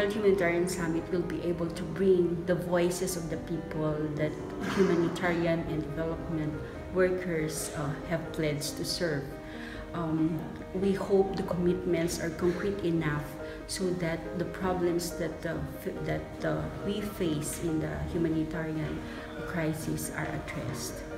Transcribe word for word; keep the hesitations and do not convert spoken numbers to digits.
World Humanitarian Summit will be able to bring the voices of the people that humanitarian and development workers uh, have pledged to serve. Um, we hope the commitments are concrete enough so that the problems that uh, that uh, we face in the humanitarian crisis are addressed.